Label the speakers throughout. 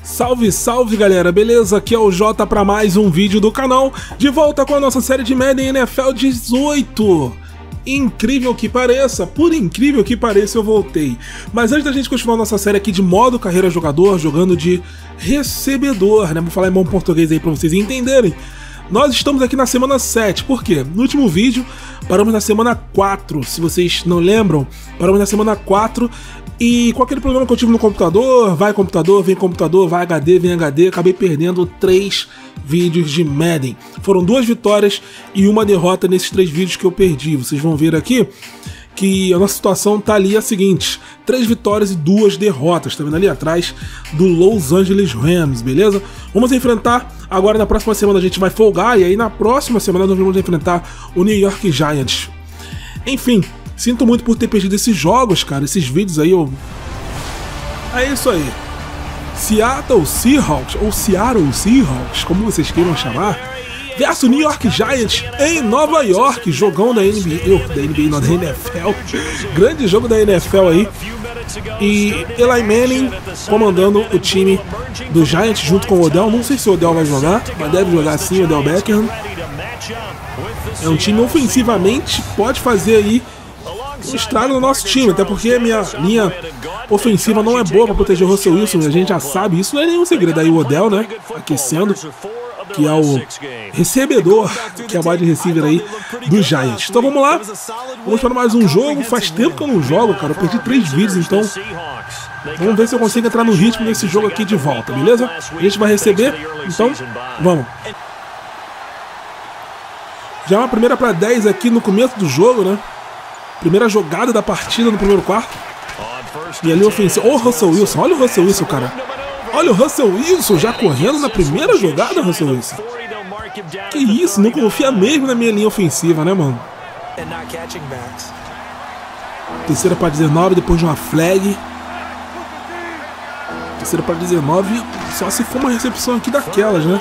Speaker 1: Salve, salve galera, beleza? Aqui é o Jota para mais um vídeo do canal, de volta com a nossa série de Madden NFL 18. Incrível que pareça, por incrível que pareça eu voltei. Mas antes da gente continuar nossa série aqui de modo carreira jogador, jogando de recebedor, né? Vou falar em bom português aí para vocês entenderem. Nós estamos aqui na semana 7, por quê? No último vídeo paramos na semana 4, se vocês não lembram, paramos na semana 4 e com aquele problema que eu tive no computador, vai computador, vai HD, vem HD, acabei perdendo 3 vídeos de Madden. Foram 2 vitórias e 1 derrota nesses 3 vídeos que eu perdi. Vocês vão ver aqui que a nossa situação tá ali a seguinte: 3 vitórias e 2 derrotas, tá vendo ali atrás do Los Angeles Rams, beleza? Vamos enfrentar, agora na próxima semana a gente vai folgar, e aí na próxima semana nós vamos enfrentar o New York Giants. Enfim, sinto muito por ter perdido esses jogos, cara, esses vídeos aí, É isso aí. Seattle Seahawks, ou Seattle Seahawks, como vocês queiram chamar, versus New York Giants em Nova York, jogão da NBA, não, da NFL, grande jogo da NFL aí, e Eli Manning comandando o time do Giants junto com o Odell. Não sei se o Odell vai jogar, mas deve jogar sim, o Odell Beckham. É um time ofensivamente, pode fazer aí um estrago no nosso time, até porque a minha linha ofensiva não é boa para proteger o Russell Wilson, a gente já sabe, isso não é nenhum segredo. Aí o Odell, né, aquecendo, que é o recebedor, que é o wide receiver aí do Giants. Então vamos lá, vamos para mais um jogo. Faz tempo que eu não jogo, cara, eu perdi 3 vídeos, então vamos ver se eu consigo entrar no ritmo nesse jogo aqui de volta, beleza? A gente vai receber, então vamos. Já é uma primeira para 10 aqui no começo do jogo, né? Primeira jogada da partida no primeiro quarto. E ali ofensivo. Ô, Russell Wilson, olha o Russell Wilson, cara. Olha o Russell Wilson já correndo na primeira jogada, Russell Wilson. Que isso, não confia mesmo na minha linha ofensiva, né, mano? Terceira para 19, depois de uma flag. Terceira para 19, só se for uma recepção aqui daquelas, né?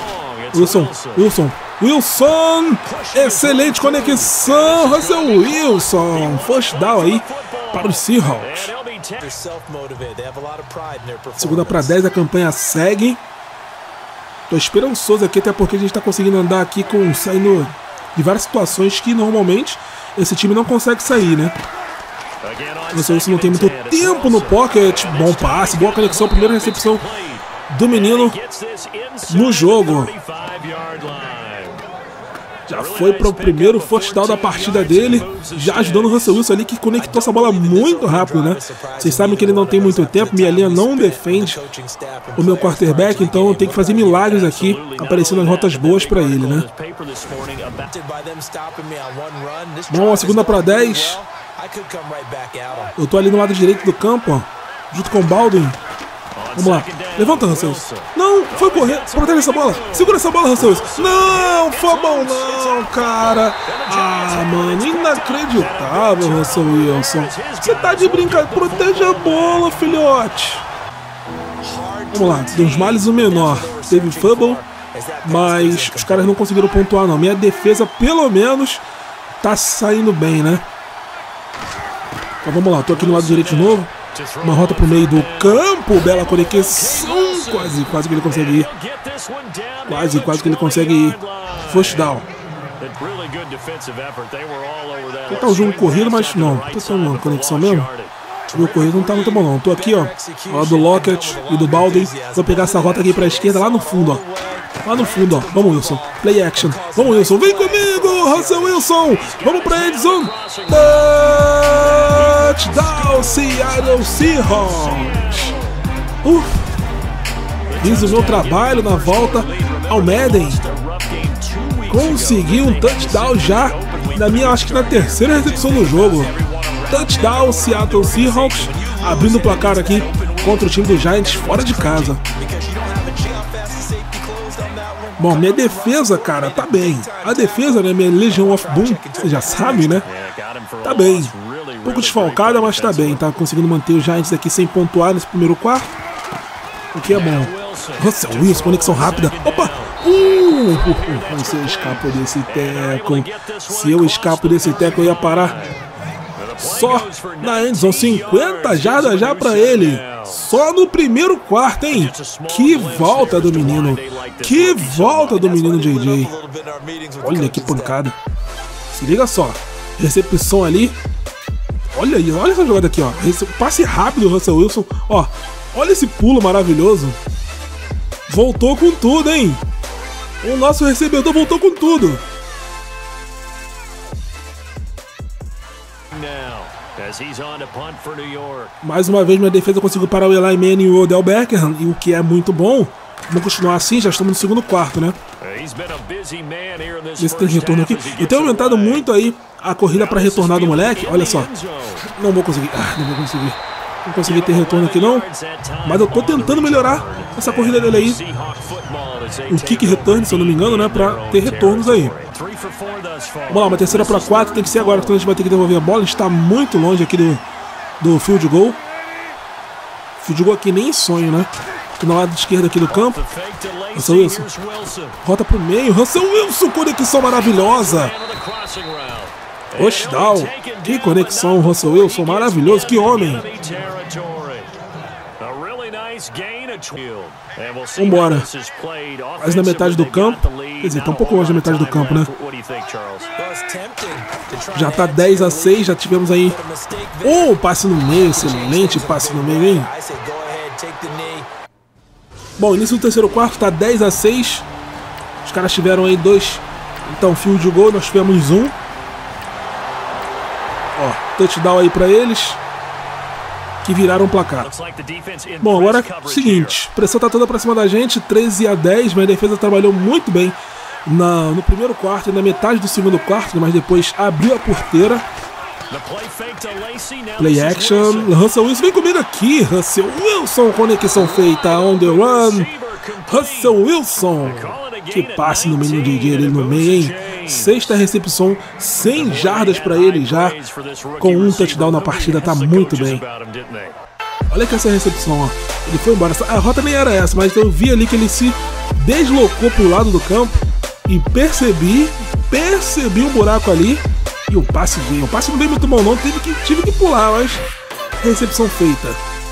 Speaker 1: Wilson, excelente conexão, Russell Wilson, first down aí para os Seahawks. Segunda para 10, a campanha segue. Tô esperançoso aqui, até porque a gente tá conseguindo andar aqui saindo de várias situações que normalmente esse time não consegue sair, né? Russell Wilson não tem muito tempo no pocket, bom passe, boa conexão, primeira recepção do menino no jogo. Já foi para o primeiro first down da partida dele, já ajudando o Russell Wilson ali, que conectou essa bola muito rápido, né? Vocês sabem que ele não tem muito tempo, minha linha não defende o meu quarterback, então eu tenho que fazer milagres aqui, aparecendo as rotas boas para ele, né? Bom, a segunda para 10. Eu tô ali no lado direito do campo, ó, junto com o Baldwin. Vamos lá, levanta, Russell Wilson. Não, foi correr, protege essa bola, segura essa bola, Russell Wilson. Não, foi bom não, cara. Ah, mano, inacreditável, Russell Wilson. Você tá de brincadeira, protege a bola, filhote. Vamos lá, dos males o menor. Teve fumble, mas os caras não conseguiram pontuar não. Minha defesa, pelo menos, tá saindo bem, né? Então vamos lá, tô aqui no lado direito de novo. Uma rota pro meio do campo, bela conexão, quase que ele consegue ir. Quase que ele consegue ir. First down. Tentar o jogo corrido, mas não. Tá uma conexão mesmo. O jogo corrido não tá muito bom não. Tô aqui, ó, ao lado do Lockett e do Baldwin. Vou pegar essa rota aqui pra esquerda, lá no fundo, ó. Lá no fundo, ó. Vamos, Wilson. Play action. Vamos, Wilson. Vem comigo, Russell Wilson. Vamos pra endzone. Touchdown, Seattle Seahawks. Fiz o meu trabalho na volta ao Madden. Consegui um touchdown já na minha, acho que na terceira recepção do jogo. Touchdown, Seattle Seahawks, abrindo o placar aqui contra o time do Giants fora de casa. Bom, minha defesa, cara, tá bem. A defesa, né, minha Legion of Boom, você já sabe, né? Tá bem. Um pouco desfalcada, mas tá bem. Tá conseguindo manter os Giants aqui sem pontuar nesse primeiro quarto, o que é bom. Russell Wilson, conexão rápida. Opa! Se eu escapo desse tackle, eu ia parar só na endzone. 50 jardas já pra ele. Só no primeiro quarto, hein? Que volta do menino. Que volta do menino JJ. Olha que pancada. Se liga só. Recepção ali. Olha aí, olha essa jogada aqui, ó. Passe rápido do Russell Wilson. Ó, olha esse pulo maravilhoso. Voltou com tudo, hein? O nosso recebedor voltou com tudo. Mais uma vez minha defesa conseguiu parar o Eli Manning e o Odell Beckham, e o que é muito bom. Vamos continuar assim, já estamos no segundo quarto, né? Esse tem retorno aqui. E tem aumentado muito aí a corrida para retornar do moleque. Olha só. Não vou conseguir. Não vou conseguir. Não consegui ter retorno aqui não. Mas eu tô tentando melhorar essa corrida dele aí. O kick return, se eu não me engano, né? Pra ter retornos aí. Vamos lá, uma terceira para 4. Tem que ser agora, então a gente vai ter que devolver a bola. A gente tá muito longe aqui do field goal. Field goal aqui nem sonho, né? Aqui no lado esquerdo aqui do campo. Russell Wilson. Rota pro meio. Russell Wilson, conexão maravilhosa. Touchdown. Que conexão, Russell Wilson, maravilhoso. Que homem. Vambora. Mais na metade do campo. Quer dizer, tá um pouco longe da metade do campo, né? Já tá 10-6. Já tivemos aí passe no meio. Excelente passe no meio, hein? Bom, início do terceiro quarto, tá 10-6. Os caras tiveram aí 2. Então, field goal, nós tivemos 1. Ó, touchdown aí pra eles. Que viraram o placar. Bom, agora é o seguinte. A pressão tá toda pra cima da gente. 13-10. Minha defesa trabalhou muito bem no primeiro quarto e na metade do segundo quarto. Mas depois abriu a porteira. Play action. Russell Wilson, vem comigo aqui. Russell Wilson, conexão feita on the run. Russell Wilson. Que passe no menino JJ ali no meio, hein? 6ª recepção, 100 jardas para ele já. Com 1 touchdown na partida, tá muito bem. Olha que essa recepção, ó. Ele foi embora. A rota nem era essa, mas eu vi ali que ele se deslocou pro lado do campo. E percebi um buraco ali. E o passe veio. O passe não veio muito bom não, tive que pular, mas recepção feita.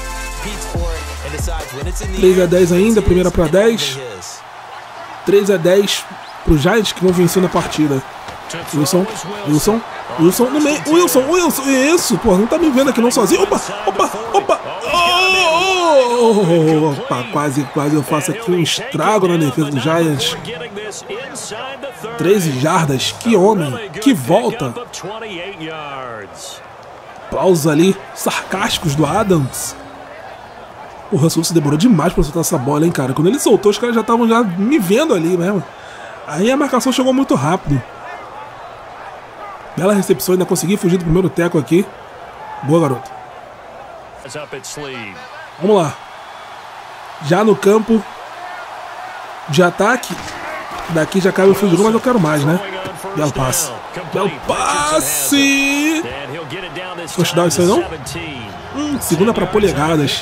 Speaker 1: 3-10 ainda, primeira para 10. 3-10 pro Giants, que não venceu na partida. Wilson no meio. Wilson, isso, pô, não tá me vendo aqui não sozinho. Opa. Quase eu faço aqui um estrago na defesa do Giants. 13 jardas, que homem, que volta. Aplausos ali, sarcásticos do Adams. O Russell se demorou demais pra soltar essa bola, hein, cara. Quando ele soltou, os caras já estavam me vendo ali mesmo. Aí a marcação chegou muito rápido. Bela recepção, ainda consegui fugir do primeiro teco aqui. Boa, garoto. Vamos lá. Já no campo de ataque. Daqui já cai o field goal, mas eu quero mais, né? Belo passe. Touchdown isso aí não? Segunda pra polegadas.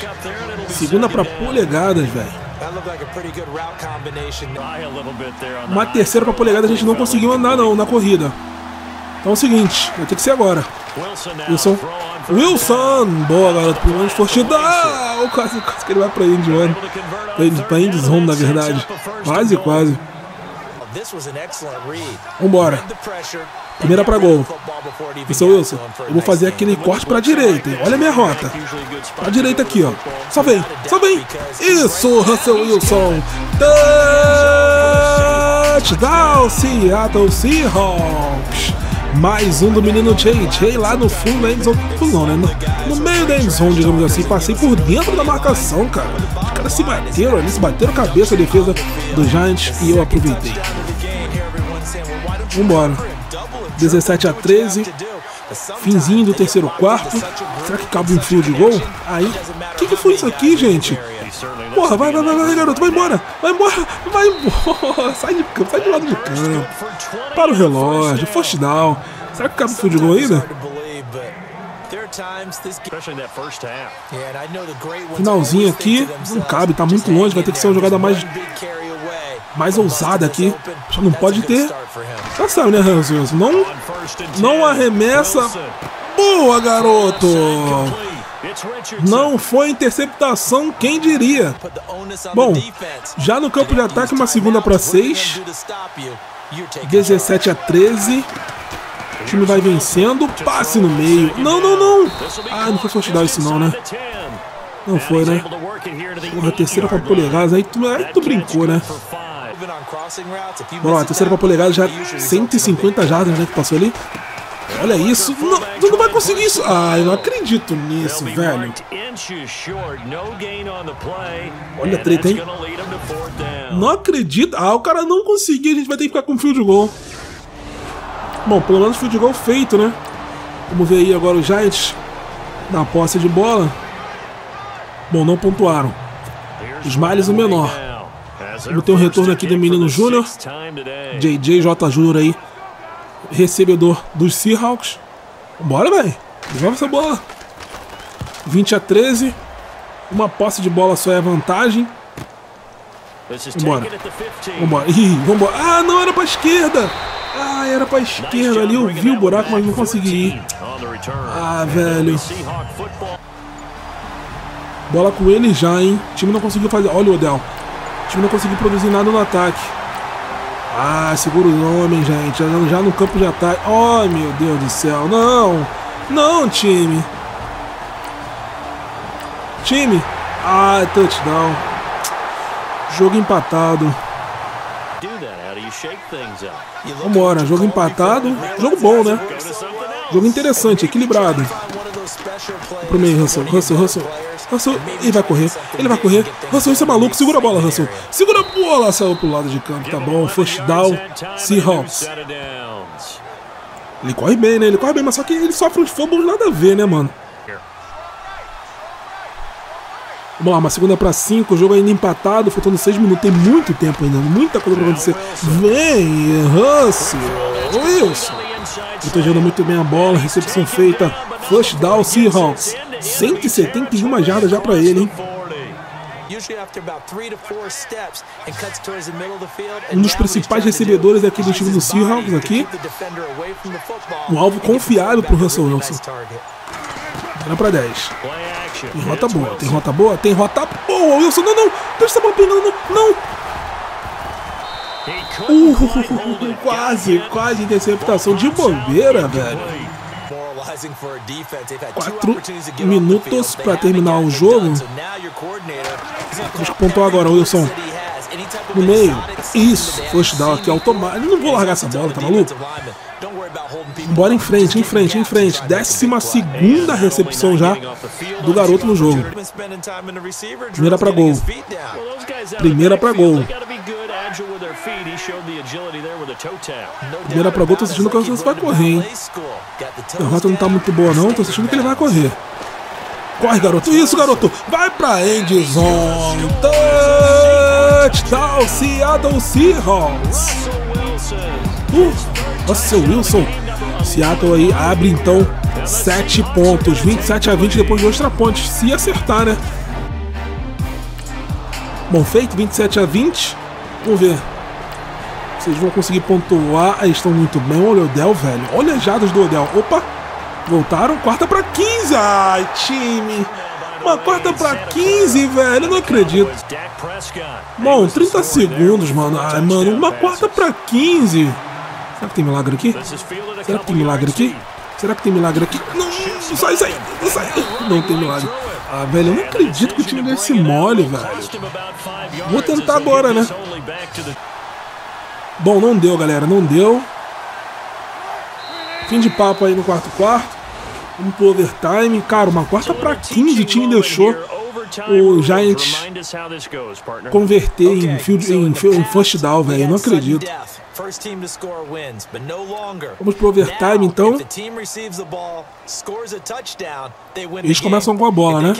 Speaker 1: Velho. Uma terceira pra polegada a gente não conseguiu andar não na corrida. Então é o seguinte, vai ter que ser agora. Wilson! Boa, garoto, pelo menos forte. Quase que ele vai pra Indiana. Pra Endzone, na verdade. Quase. Vambora. Primeira pra gol. Wilson, eu vou fazer aquele corte pra direita. Olha a minha rota. Pra direita aqui, ó. Só vem. Isso, Russell Wilson. Touchdown, Seattle Seahawks. Mais um do menino JJ lá no fundo da endzone. No meio da endzone, digamos assim. Passei por dentro da marcação, cara. Os caras se bateram cabeça a defesa do Giants e eu aproveitei. Vambora. 17-13. Finzinho do terceiro quarto. Será que cabe um field goal? Aí. O que foi isso aqui, gente? Porra, vai, garoto. Vai embora. Sai do lado de campo. Para o relógio. First down. Será que cabe um field goal ainda? Finalzinho aqui. Não cabe, tá muito longe. Vai ter que ser uma jogada mais ousada aqui. Só não pode ter. Já sabe, né, Russell? Não arremessa. Boa, garoto! Não foi interceptação, quem diria? Bom, já no campo de ataque, uma segunda para 6. 17-13. O time vai vencendo. Passe no meio. Não, não, não. Ah, não foi first down isso não, né? Não foi, né? Porra, terceira para polegadas. Aí tu brincou, né? Bom, a terceira para polegadas já 150 jardas, né? Que passou ali. Olha isso. Não, tu não vai conseguir isso. Ah, eu não acredito nisso, velho. Olha a treta, hein? Não acredito. Ah, o cara não conseguiu. A gente vai ter que ficar com field goal. Bom, pelo menos field goal feito, né? Vamos ver aí agora os Giants na posse de bola. Bom, não pontuaram. Smiles o menor. Vamos ter um retorno aqui do menino Júnior. JJ Júnior aí. Recebedor dos Seahawks. Bora, velho. Devolve essa bola. 20-13. Uma posse de bola só é a vantagem. Vambora. Vambora. Ih, vambora. Ah, não, era pra esquerda. Ah, era pra esquerda ali. Eu vi o buraco, mas não consegui ir. Ah, velho. Bola com ele já, hein. O time não conseguiu fazer. Olha o Odell. O time não conseguiu produzir nada no ataque. Ah, segura o homem, gente. Já no campo de ataque. Oh, meu Deus do céu. Não. Não, time. Time. Ah, touchdown. Jogo empatado. Vambora, jogo empatado. Jogo bom, né? Jogo interessante, equilibrado. Pro meio, Russell, ele vai correr, Russell, isso é maluco, segura a bola, Russell. Segura a bola, saiu pro lado de campo, tá bom. First down, Seahawks. Ele corre bem, né? Ele corre bem, mas só que ele sofre uns fumbles, nada a ver, né, mano? Vamos lá, uma segunda para 5, o jogo ainda empatado, faltando 6 minutos, tem muito tempo ainda, muita coisa para acontecer. Vem, Russell, Wilson. Protegendo muito bem a bola, recepção feita, first down, Seahawks. 171 jardas já para ele, hein? Um dos principais recebedores aqui do time do Seahawks aqui. Um alvo confiável pro Russell Wilson. Era para 10. Tem rota boa, tem rota boa, tem rota boa, Wilson, não, não, deixa essa bola pegando, não. Quase interceptação de bobeira, velho. 4 minutos para terminar o jogo. Deixa eu pontuar agora, Wilson. No meio. Isso, first down aqui automático. Eu não vou largar essa bola, tá maluco? Bora em frente. 12ª recepção já do garoto no jogo. Primeira pra gol. Primeira pra gol, tô sentindo que o Wilson vai correr, hein? A rota não tá muito boa não, tô sentindo que ele vai correr. Corre, garoto, isso, garoto. Vai pra end zone. Touchdown, Seattle Seahawks. Russell Wilson. Seattle aí abre então 7 pontos, 27-20 depois de extra pontos, se acertar, né? Bom, feito, 27-20. Vamos ver. Vocês vão conseguir pontuar. Aí estão muito bem. Olha o Odell, velho. Olha as jadas do Odell. Opa! Voltaram. 4ª para 15. Ai, time. Uma 4ª para 15, velho. Eu não acredito. Bom, 30 segundos, mano. Ai, mano. Uma 4ª para 15. Será que tem milagre aqui? Não, sai. Não tem milagre. Ah, velho, eu não acredito que o time desse mole, velho. Vou tentar agora, né? Bom, não deu, galera, não deu. Fim de papo aí no quarto. Vamos pro overtime. Cara, uma 4ª para 15 o time deixou o Giants converter em first down, velho. Eu não acredito. Vamos pro overtime, então. Eles começam com a bola, né?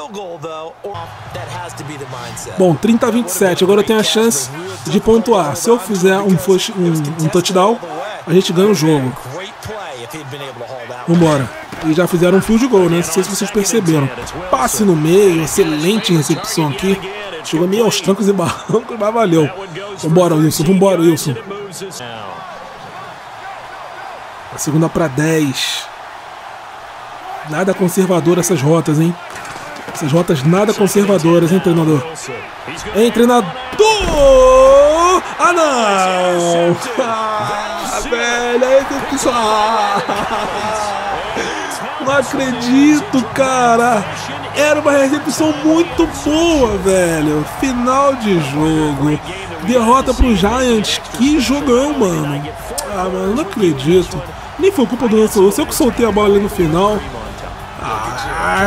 Speaker 1: Bom, 30-27. Agora eu tenho a chance de pontuar. Se eu fizer um touchdown, a gente ganha o jogo. Vambora. E já fizeram um field goal, né? Não sei se vocês perceberam. Passe no meio, excelente recepção aqui. Chegou meio aos trancos e barrancos, mas valeu. Vambora, Wilson. A segunda para 10. Nada conservador essas rotas, hein? Essas rotas nada conservadoras, hein, treinador? Hein, treinador! Ah, não! Ah, velho, aí tem que... Não acredito, cara! Era uma recepção muito boa, velho! Final de jogo. Derrota pro Giants. Que jogão, mano! Ah, mano, não acredito. Nem foi culpa do Russell Wilson. Eu que soltei a bola ali no final. Ah...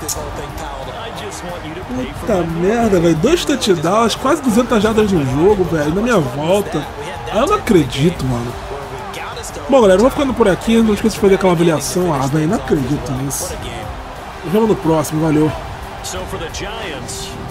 Speaker 1: Puta merda, velho. 2 touchdowns, quase 200 jardas no jogo, velho. Na minha volta. Ah, eu não acredito, mano. Bom, galera, eu vou ficando por aqui. Não esqueça de fazer aquela avaliação. Ah, velho, não acredito nisso. Nos vemos no próximo, valeu.